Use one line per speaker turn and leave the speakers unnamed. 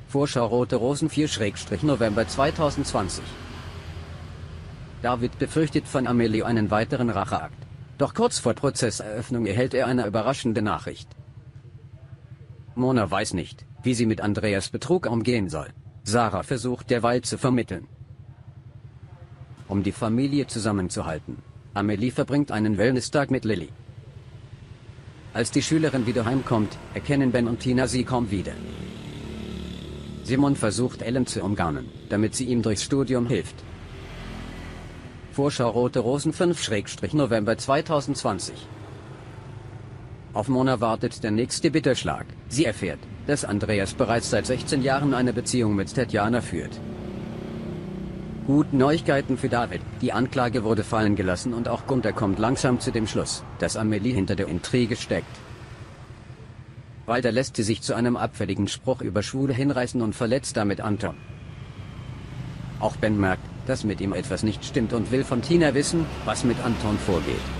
Vorschau Rote Rosen 4/November 2020. David befürchtet von Amelie einen weiteren Racheakt. Doch kurz vor Prozesseröffnung erhält er eine überraschende Nachricht. Mona weiß nicht, wie sie mit Andreas Betrug umgehen soll. Sarah versucht derweil zu vermitteln, um die Familie zusammenzuhalten. Amelie verbringt einen Wellness-Tag mit Lilly. Als die Schülerin wieder heimkommt, erkennen Ben und Tina sie kaum wieder. Simon versucht Ellen zu umgarnen, damit sie ihm durchs Studium hilft. Vorschau Rote Rosen 5/November 2020. Auf Mona wartet der nächste Bitterschlag. Sie erfährt, dass Andreas bereits seit 16 Jahren eine Beziehung mit Tatjana führt. Gute Neuigkeiten für David. Die Anklage wurde fallen gelassen und auch Gunther kommt langsam zu dem Schluss, dass Amelie hinter der Intrige steckt. Weiter lässt sie sich zu einem abfälligen Spruch über Schwule hinreißen und verletzt damit Anton. Auch Ben merkt, dass mit ihm etwas nicht stimmt und will von Tina wissen, was mit Anton vorgeht.